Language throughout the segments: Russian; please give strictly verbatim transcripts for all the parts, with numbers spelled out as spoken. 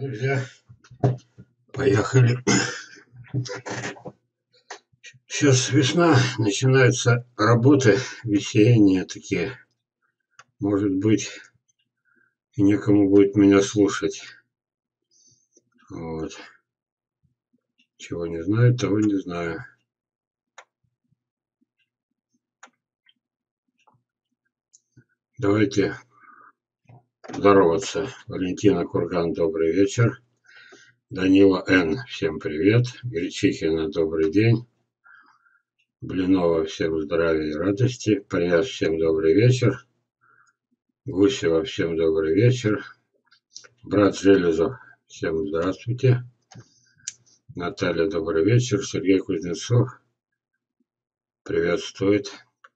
Друзья, поехали. Сейчас весна, начинаются работы весенние такие. Может быть, и некому будет меня слушать. Вот. Чего не знаю, того не знаю. Давайте здороваться. Валентина Курган, добрый вечер. Данила Н, всем привет. Гречихина, добрый день. Блинова, всем здравия и радости. Паряс, всем добрый вечер. Гусева, всем добрый вечер. Брат Железов, всем здравствуйте. Наталья, добрый вечер. Сергей Кузнецов приветствует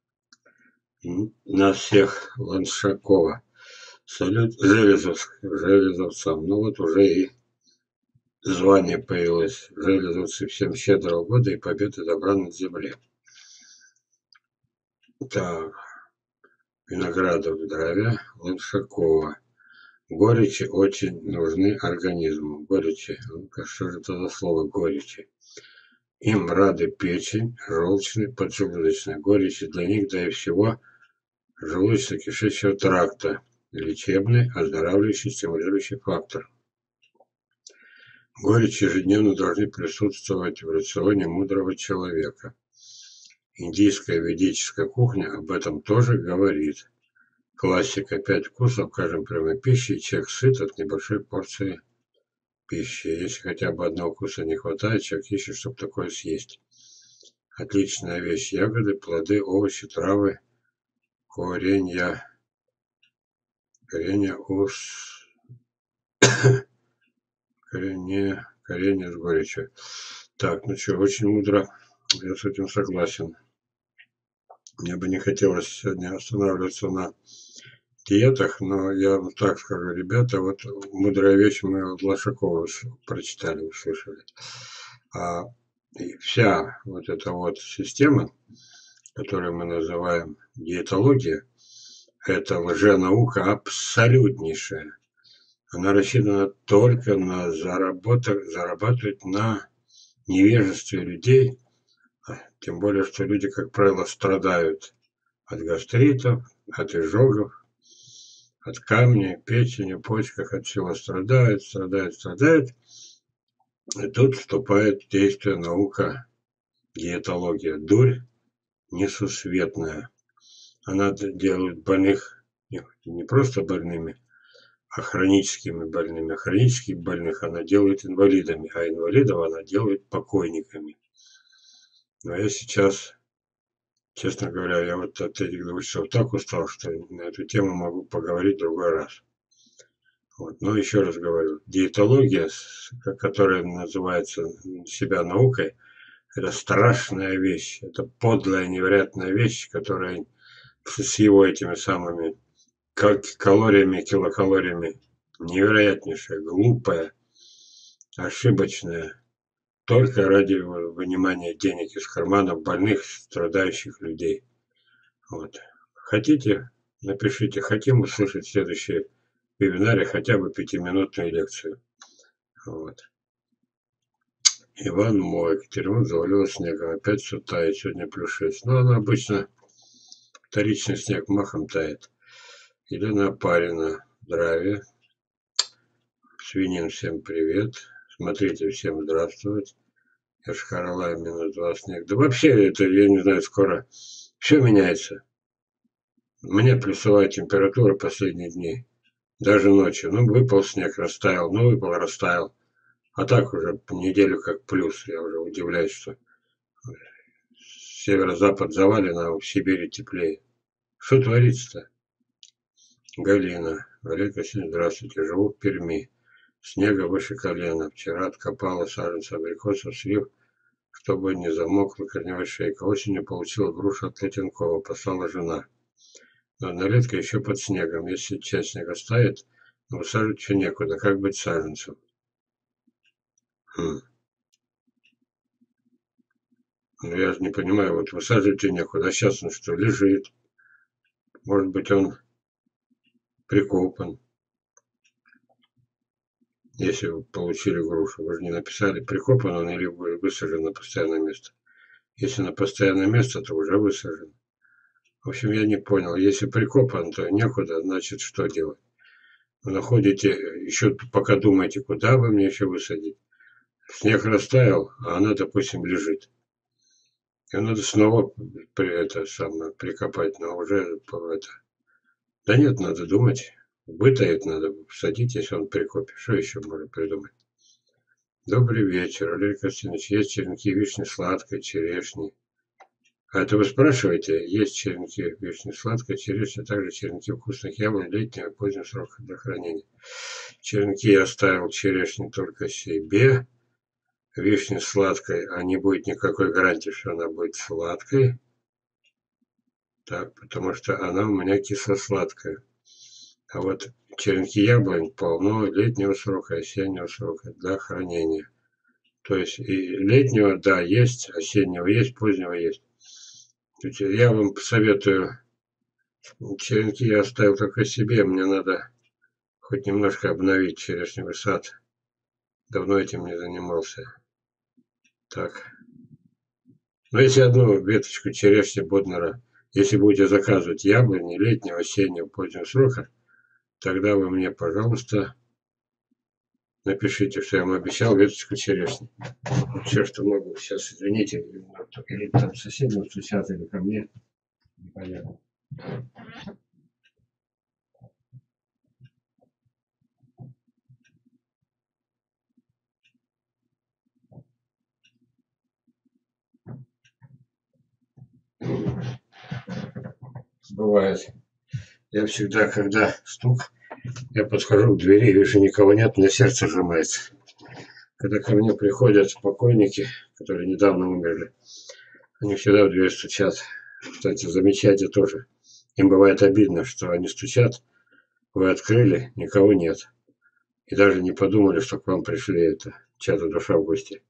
нас всех. Ланшакова. Салют Железов, железовцам. Ну вот уже и звание появилось. Железовцы, всем щедрого года и победы добра над землей. Так. Виноградов, здравия. Ланшакова. Горечи очень нужны организму. Горечи. Ну-ка, что же это за слово горечи? Им рады печень, желчный, поджелудочная. Горечи для них, да и всего желудочно-кишечного тракта. Лечебный, оздоравливающий, стимулирующий фактор. Горечи ежедневно должны присутствовать в рационе мудрого человека. Индийская ведическая кухня об этом тоже говорит. Классика: пять вкусов в каждом приеме пищи, и человек сыт от небольшой порции пищи. Если хотя бы одного вкуса не хватает, человек ищет, чтобы такое съесть. Отличная вещь: ягоды, плоды, овощи, травы, коренья. Коренья ус... коренья, коренья с горечью. Так, ну что, очень мудро. Я с этим согласен. Мне бы не хотелось сегодня останавливаться на диетах, но я вам так скажу, ребята, вот мудрая вещь мы от Лошакова прочитали, услышали. А и вся вот эта вот система, которую мы называем диетология, это лженаука абсолютнейшая. Она рассчитана только на заработок, зарабатывать на невежестве людей, тем более, что люди, как правило, страдают от гастритов, от изжогов, от камней, печени, почках, от всего страдают, страдают, страдают. И тут вступает в действие наука диетология. Дурь несусветная. Она делает больных не просто больными, а хроническими больными. А хронических больных она делает инвалидами, а инвалидов она делает покойниками. Но я сейчас, честно говоря, я вот от этих двух часов так устал, что на эту тему могу поговорить в другой раз. Вот. Но еще раз говорю, диетология, которая называется себя наукой, это страшная вещь, это подлая, невероятная вещь, которая с его этими самыми калориями, килокалориями, невероятнейшая, глупая, ошибочная, только ради вынимания денег из карманов больных, страдающих людей. Вот. Хотите, напишите, хотим услышать следующие вебинаре хотя бы пятиминутную лекцию. Вот. Иван Мой, Екатеринбург завалило снегом, опять все тает, сегодня плюс шесть. Но она обычно, вторичный снег махом тает. Елена Апарина, здравия. Свинин, всем привет. Смотрите, всем здравствовать. Йошкар-Олой, минус два снег. Да вообще, это, я не знаю, скоро все меняется. У меня плюсовая температура последние дни. Даже ночью. Ну, выпал снег, растаял. Ну, выпал, растаял. А так уже неделю как плюс. Я уже удивляюсь, что северо-запад завален, а в Сибири теплее. Что творится-то? Галина. Олег Васильевич, здравствуйте. Живу в Перми. Снега выше колена. Вчера откопала саженцы абрикосов, слив, чтобы не замокла корневая шейка. Осенью получила грушу от Латенкова. Послала жена. Но однолетка еще под снегом. Если часть снега стает, но высаживать еще некуда. Как быть саженцем? Хм. Ну, я же не понимаю, вот высаживать некуда. А сейчас он что, лежит? Может быть, он прикопан. если вы получили грушу. Вы же не написали, прикопан он или высажен на постоянное место. Если на постоянное место, то уже высажен. В общем, я не понял. Если прикопан, то некуда, значит, что делать? Вы находите, еще пока думаете, куда бы мне еще высадить. Снег растаял, а она, допустим, лежит. Ее надо снова при, это самое, прикопать, но уже это. Да нет, надо думать. Вытаять надо садить, если он прикопе. Что еще можно придумать? Добрый вечер, Валерий Константинович. Есть черенки вишни сладкой, черешни. А это вы спрашиваете? Есть черенки вишни сладкой, черешни, а также черенки вкусных яблок летнего и позднего срока для хранения. Черенки я оставил, черешни только себе. Вишни сладкой, а не будет никакой гарантии, что она будет сладкой. Так, потому что она у меня кисло-сладкая. А вот черенки яблонь полно летнего срока, осеннего срока для хранения. То есть и летнего, да, есть, осеннего есть, позднего есть. Я вам советую, черенки я оставил только себе, мне надо хоть немножко обновить черешневый сад. Давно этим не занимался. Так. Но если одну веточку черешни Боднера, если будете заказывать яблони летнего, осеннего, позднего срока, тогда вы мне, пожалуйста, напишите, что я вам обещал веточку черешни. Все, что могу. Сейчас, извините, или там соседи стучат, или ко мне. Непонятно. Бывает. Я всегда, когда стук, я подхожу к двери, вижу, никого нет, мне сердце сжимается. Когда ко мне приходят покойники, которые недавно умерли, они всегда в дверь стучат. Кстати, замечайте тоже. Им бывает обидно, что они стучат, вы открыли, никого нет. И даже не подумали, что к вам пришли это, чья-то душа в гости.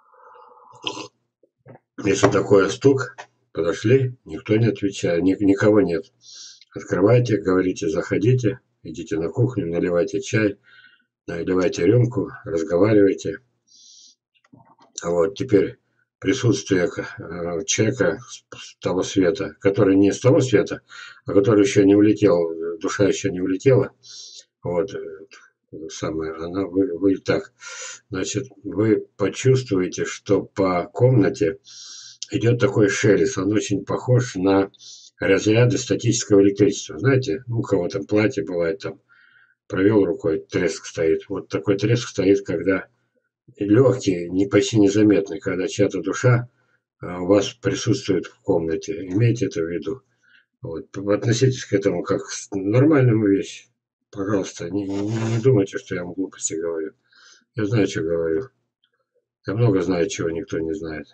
Если такой стук, подошли, никто не отвечает, никого нет. Открывайте, говорите, заходите, идите на кухню, наливайте чай, наливайте рюмку, разговаривайте. А вот теперь присутствие человека с того света, который не с того света, а который еще не улетел, душа еще не улетела, вот, самое, она, вы, вы так, значит, вы почувствуете, что по комнате идет такой шелест, он очень похож на разряды статического электричества. Знаете, у кого там платье бывает, там провел рукой, треск стоит. Вот такой треск стоит, когда легкий, не почти незаметный, когда чья-то душа у вас присутствует в комнате. Имейте это в виду. Вот. Относитесь к этому как к нормальному вещи. Пожалуйста, не, не, не думайте, что я вам глупости говорю. Я знаю, что говорю. Я много знаю, чего никто не знает.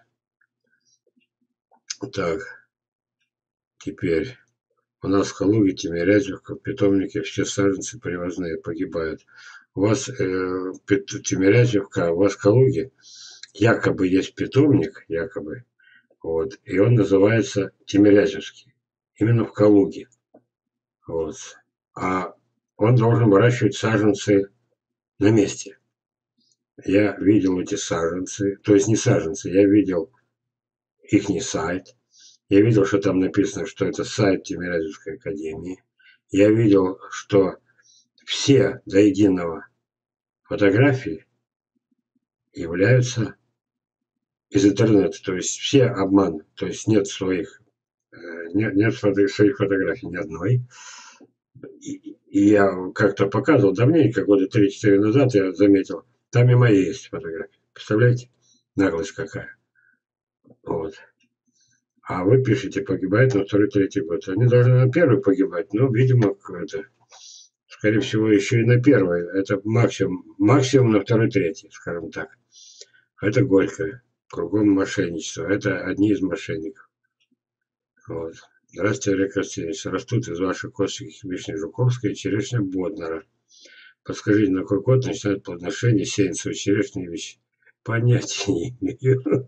Так, теперь. У нас в Калуге, Тимирязевка, в питомнике все саженцы привозные погибают. У вас э, Тимирязевка, у вас в Калуге якобы есть питомник, якобы, вот, и он называется Тимирязевский, именно в Калуге. Вот. А он должен выращивать саженцы на месте. Я видел эти саженцы, то есть не саженцы, я видел их не сайт. Я видел, что там написано, что это сайт Тимирязевской академии. Я видел, что все до единого фотографии являются из интернета. То есть все обман. То есть нет своих, нет, нет своих фотографий ни одной. И, и я как-то показывал давненько, года три-четыре назад, я заметил, там и мои есть фотографии. Представляете? Наглость какая. Вот. А вы пишете, погибает на второй-третий год. Они должны на первый погибать, но, видимо, это, скорее всего, еще и на первый. Это максимум, максимум на второй-третий, скажем так. Это горькое. Кругом мошенничество. Это одни из мошенников. Вот. Здравствуйте, Олег Константинович. Растут из ваших косточек вишня Жуковская и черешня Боднера. Подскажите, на какой год начинает плодоношение сеянцевой черешни и вишни? Понятия не имею.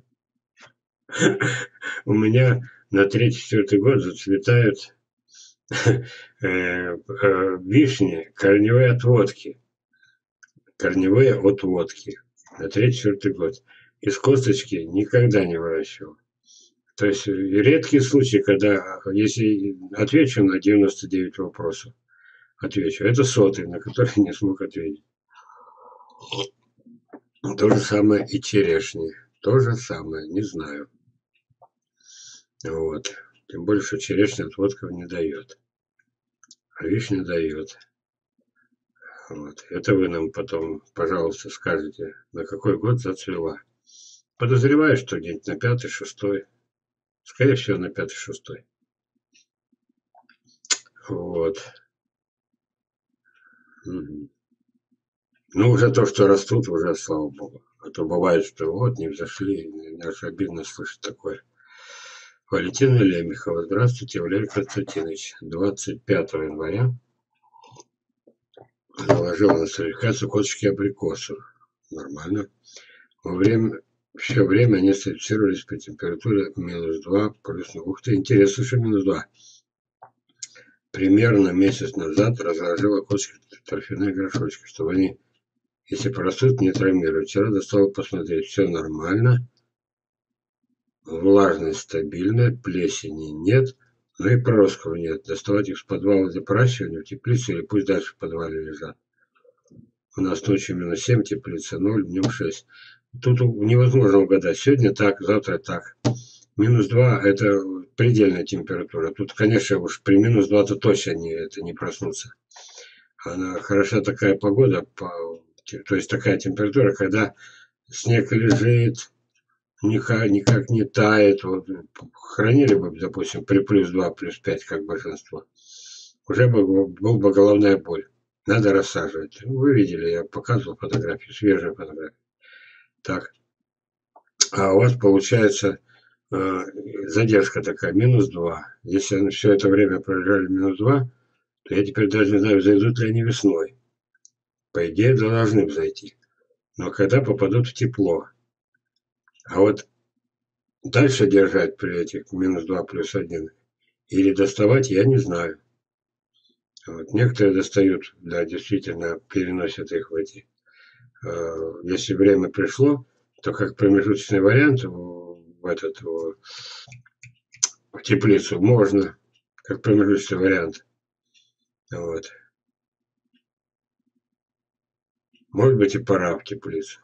У меня на третий-четвертый год зацветают вишни корневые отводки. корневые от водки. На третий-четвертый год. Из косточки никогда не выращивал. То есть редкие случаи, когда, если отвечу на девяносто девять вопросов, отвечу. Это сотый, на который не смог ответить. То же самое и черешни. То же самое, не знаю. Вот. Тем более, что черешня от водков не дает. А вишня дает. Вот. Это вы нам потом, пожалуйста, скажете, на какой год зацвела. Подозреваю, что где-нибудь на пятый, шестой. Скорее всего, на пятый, шестой. Вот. Угу. Ну, уже то, что растут, уже, слава богу. А то бывает, что вот, не взошли. Мне аж обидно слышать такое. Валентина Лемехова. Здравствуйте, Валерий Константинович. двадцать пятого января заложил на сертификацию косточки абрикосов. Нормально. Во время, все время они сертифицировались при температуре минус два, плюс, ух ты, интересно, что минус два. Примерно месяц назад разложила косточки торфяные горшочки, чтобы они, если порастут, не травмируют. Вчера достала посмотреть, все нормально. Влажность стабильная, плесени нет, но и проростков нет. Доставать их с подвала для проращивания в теплицу или пусть дальше в подвале лежат. У нас ночью минус семь, теплица ноль, днем шесть. Тут невозможно угадать. Сегодня так, завтра так. Минус два – это предельная температура. Тут, конечно, уж при минус два-то точно не, это не проснуться. Она хороша такая погода, по, то есть такая температура, когда снег лежит, никак, никак не тает. Вот, хранили бы, допустим, при плюс два, плюс пять, как большинство. Уже бы был бы головная боль. Надо рассаживать. Вы видели, я показывал фотографию, свежие фотографии. Так. А у вас получается э, задержка такая, минус два. Если они все это время пролежали минус два, то я теперь даже не знаю, зайдут ли они весной. По идее, должны зайти. Но когда попадут в тепло. А вот дальше держать при этих минус два плюс один или доставать, я не знаю. Вот. Некоторые достают, да, действительно, переносят их в эти. Э, если время пришло, то как промежуточный вариант в этот в, в теплицу можно, как промежуточный вариант. Вот. Может быть и пора в теплицу.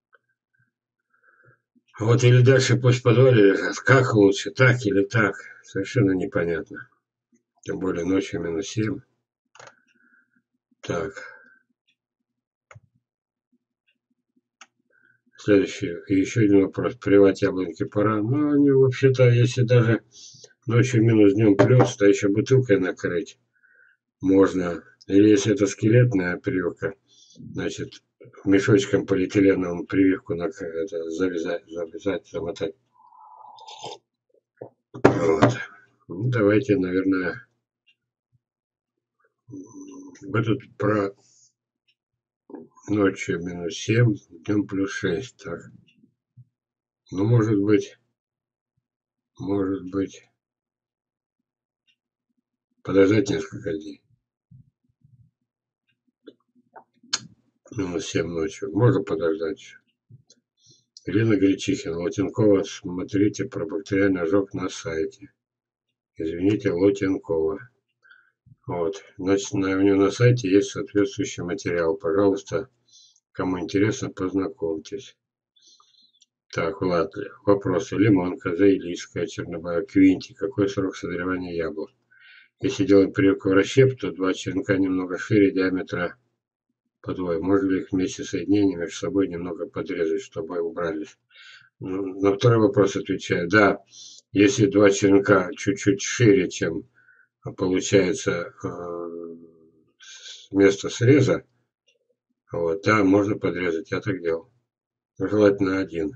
Вот или дальше пусть в подвале лежат. Как лучше, так или так, совершенно непонятно. Тем более ночью минус семь. Так. Следующий. И еще один вопрос. Привать яблоньки пора. Ну, они вообще-то, если даже ночью минус, днем плюс, то еще бутылкой накрыть можно. Или если это скелетная прививка, значит, мешочком полиэтиленовым прививку на, это, завязать, завязать, замотать. Вот. Ну, давайте, наверное, вы тут про ночью минус семь, днем плюс шесть. Так. Ну, может быть, может быть, подождать несколько дней. Минус семь ночью. Можно подождать. Елена Гречихина. Лотенкова. Смотрите про бактериальный ожог на сайте. Извините, Лотенкова. Вот. Значит, на, у нее на сайте есть соответствующий материал. Пожалуйста, кому интересно, познакомьтесь. Так, ладно. Вопросы. Лимонка, заилийская, чернобая, квинти. Какой срок созревания яблок? Если делать прививку в расщеп, то два черенка немного шире диаметра по двое. Можно ли их вместе соединения между собой немного подрезать, чтобы убрались? Ну, на второй вопрос отвечаю. Да, если два черенка чуть-чуть шире, чем получается место среза, вот, да, можно подрезать. Я так делал. Желательно один.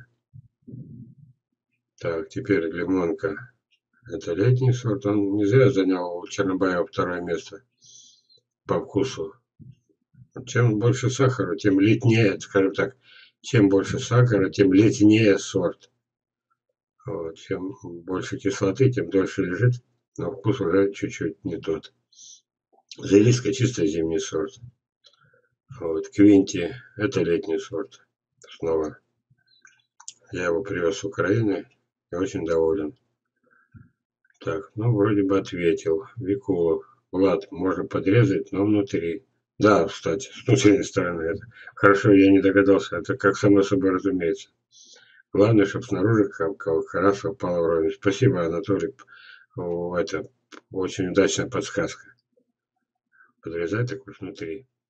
Так, теперь лимонка. Это летний сорт. Он не зря занял у Чернобаева второе место по вкусу. Чем больше сахара, тем летнее, скажем так, чем больше сахара, тем летнее сорт. Вот. Чем больше кислоты, тем дольше лежит, но вкус уже чуть-чуть не тот. Заилийская чисто зимний сорт. Вот, Квинти, это летний сорт. Снова. Я его привез с Украины и очень доволен. Так, ну вроде бы ответил. Викулов. Влад, можно подрезать, но внутри. Да, кстати, с внутренней стороны. Это. Хорошо, я не догадался. Это как само собой разумеется. Главное, чтобы снаружи кора попала вровень. Спасибо, Анатолий. О, это очень удачная подсказка. Подрезать так вот внутри.